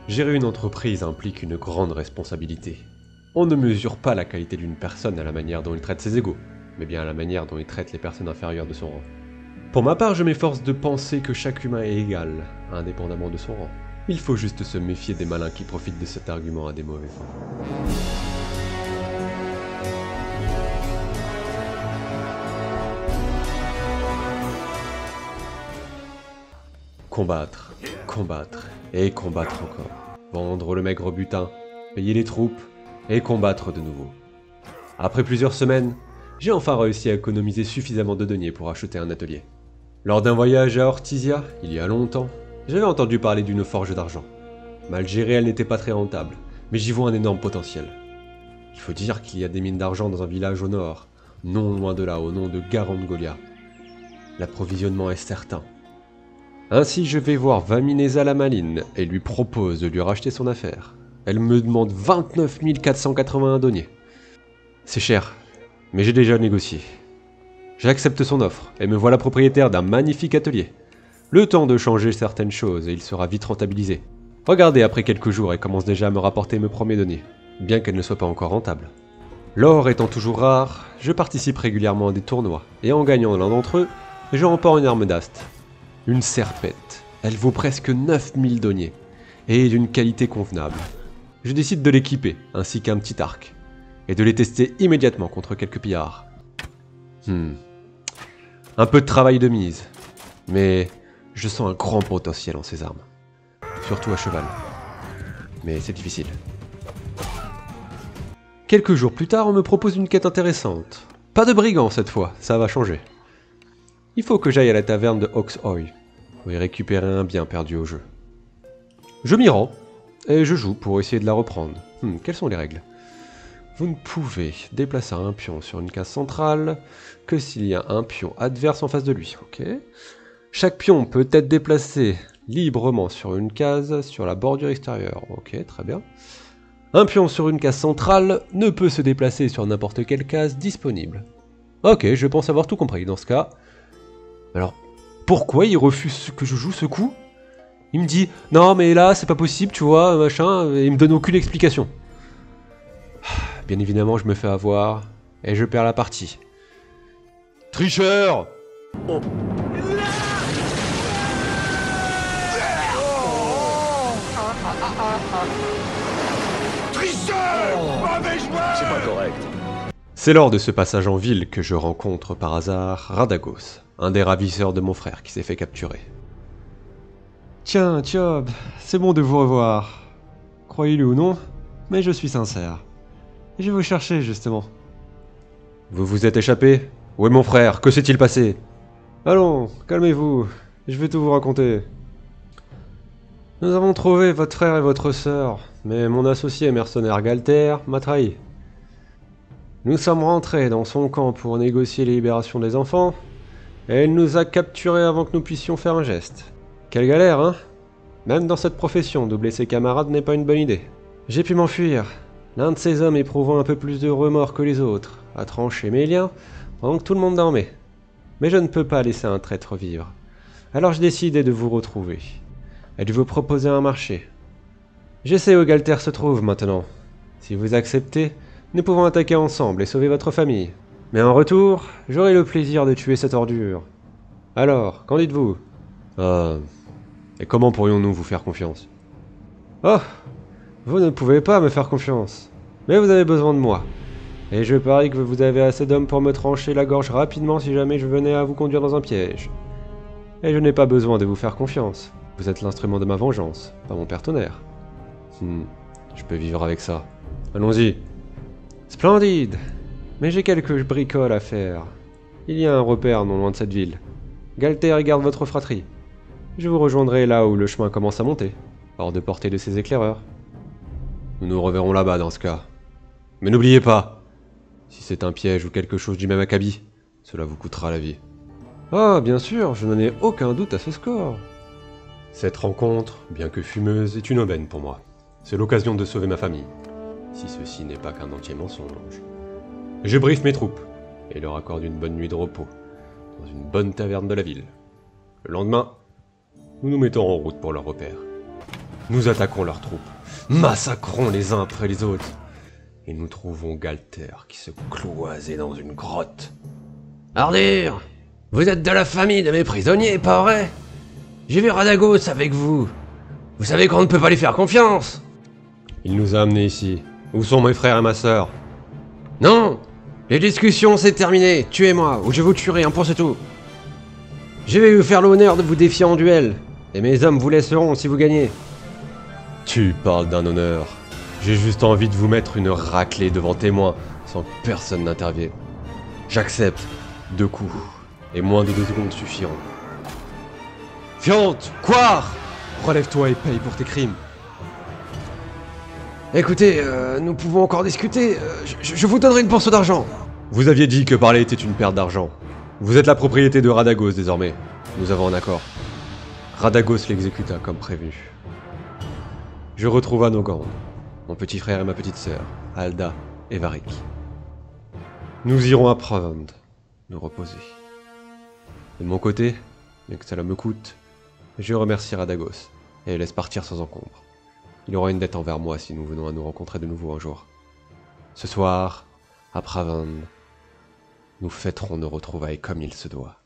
Gérer une entreprise implique une grande responsabilité. On ne mesure pas la qualité d'une personne à la manière dont il traite ses égaux, mais bien à la manière dont il traite les personnes inférieures de son rang. Pour ma part, je m'efforce de penser que chaque humain est égal, indépendamment de son rang. Il faut juste se méfier des malins qui profitent de cet argument à des mauvais fins. Combattre, combattre, et combattre encore. Vendre le maigre butin, payer les troupes, et combattre de nouveau. Après plusieurs semaines, j'ai enfin réussi à économiser suffisamment de deniers pour acheter un atelier. Lors d'un voyage à Ortisia, il y a longtemps, j'avais entendu parler d'une forge d'argent. Mal gérée, elle n'était pas très rentable, mais j'y vois un énorme potentiel. Il faut dire qu'il y a des mines d'argent dans un village au nord, non loin de là, au nom de Garangolia. L'approvisionnement est certain. Ainsi, je vais voir Vaminesa la Maline et lui propose de lui racheter son affaire. Elle me demande 29 481 deniers. C'est cher, mais j'ai déjà négocié. J'accepte son offre et me voilà propriétaire d'un magnifique atelier. Le temps de changer certaines choses et il sera vite rentabilisé. Regardez, après quelques jours, elle commence déjà à me rapporter mes premiers deniers, bien qu'elle ne soit pas encore rentable. L'or étant toujours rare, je participe régulièrement à des tournois, et en gagnant l'un d'entre eux, je remporte une arme d'ast. Une serpette. Elle vaut presque 9000 deniers, et est d'une qualité convenable. Je décide de l'équiper, ainsi qu'un petit arc, et de les tester immédiatement contre quelques pillards. Un peu de travail de mise, mais je sens un grand potentiel en ces armes. Surtout à cheval. Mais c'est difficile. Quelques jours plus tard, on me propose une quête intéressante. Pas de brigands cette fois, ça va changer. Il faut que j'aille à la taverne de Oxhoy, pour y récupérer un bien perdu au jeu. Je m'y rends, et je joue pour essayer de la reprendre. Quelles sont les règles? Vous ne pouvez déplacer un pion sur une case centrale que s'il y a un pion adverse en face de lui. Ok. Chaque pion peut être déplacé librement sur une case sur la bordure extérieure. Ok, très bien. Un pion sur une case centrale ne peut se déplacer sur n'importe quelle case disponible. Ok, je pense avoir tout compris dans ce cas. Alors, pourquoi il refuse que je joue ce coup? Il me dit « Non mais là c'est pas possible, tu vois, machin », et il me donne aucune explication. Bien évidemment, je me fais avoir, et je perds la partie. Tricheur! Oh. Tricheur! Mauvais joueur! C'est pas correct. C'est lors de ce passage en ville que je rencontre par hasard Radagos, un des ravisseurs de mon frère qui s'est fait capturer. Tiens, Tiob, c'est bon de vous revoir. Croyez-le ou non, mais je suis sincère. Je vais vous chercher, justement. Vous vous êtes échappé? Où est mon frère? Que s'est-il passé? Allons, calmez-vous, je vais tout vous raconter. Nous avons trouvé votre frère et votre sœur, mais mon associé mercenaire Galter m'a trahi. Nous sommes rentrés dans son camp pour négocier les libérations des enfants, et il nous a capturés avant que nous puissions faire un geste. Quelle galère, hein? Même dans cette profession, doubler ses camarades n'est pas une bonne idée. J'ai pu m'enfuir, l'un de ces hommes éprouvant un peu plus de remords que les autres, a tranché mes liens, pendant que tout le monde dormait. Mais je ne peux pas laisser un traître vivre. Alors j'ai décidé de vous retrouver, et de vous proposer un marché. Je sais où Galter se trouve maintenant. Si vous acceptez, nous pouvons attaquer ensemble et sauver votre famille. Mais en retour, j'aurai le plaisir de tuer cette ordure. Alors, qu'en dites-vous? Et comment pourrions-nous vous faire confiance? Oh, vous ne pouvez pas me faire confiance. Mais vous avez besoin de moi. Et je parie que vous avez assez d'hommes pour me trancher la gorge rapidement si jamais je venais à vous conduire dans un piège. Et je n'ai pas besoin de vous faire confiance. Vous êtes l'instrument de ma vengeance, pas mon partenaire. Je peux vivre avec ça. Allons-y. Splendide. Mais j'ai quelques bricoles à faire. Il y a un repère non loin de cette ville. Galter garde votre fratrie. Je vous rejoindrai là où le chemin commence à monter, hors de portée de ces éclaireurs. Nous nous reverrons là-bas dans ce cas. Mais n'oubliez pas, si c'est un piège ou quelque chose du même acabit, cela vous coûtera la vie. Ah, bien sûr, je n'en ai aucun doute à ce score. Cette rencontre, bien que fumeuse, est une aubaine pour moi. C'est l'occasion de sauver ma famille, si ceci n'est pas qu'un entier mensonge. Je briefe mes troupes, et leur accorde une bonne nuit de repos, dans une bonne taverne de la ville. Le lendemain, nous nous mettons en route pour leur repère. Nous attaquons leurs troupes, massacrons les uns après les autres, et nous trouvons Galter qui se cloisait dans une grotte. Ardir, vous êtes de la famille de mes prisonniers, pas vrai? J'ai vu Radagos avec vous. Vous savez qu'on ne peut pas lui faire confiance. Il nous a amenés ici. Où sont mes frères et ma sœur? Non, les discussions c'est terminé. Tuez-moi ou je vous tuerai, un point c'est tout. Je vais vous faire l'honneur de vous défier en duel, et mes hommes vous laisseront si vous gagnez. Tu parles d'un honneur. J'ai juste envie de vous mettre une raclée devant témoins, sans que personne n'intervienne. J'accepte. 2 coups. Et moins de 2 secondes suffiront. Fiante! Quar! Relève-toi et paye pour tes crimes. Écoutez, nous pouvons encore discuter. Je vous donnerai une portion d'argent. Vous aviez dit que parler était une perte d'argent. Vous êtes la propriété de Radagos désormais. Nous avons un accord. Radagos l'exécuta comme prévu. Je retrouva Nogand, mon petit frère et ma petite sœur, Alda et Varric. Nous irons à Provand, nous reposer. Et de mon côté, bien que cela me coûte, je remercie Radagos et le laisse partir sans encombre. Il aura une dette envers moi si nous venons à nous rencontrer de nouveau un jour. Ce soir, à Provand, nous fêterons nos retrouvailles comme il se doit.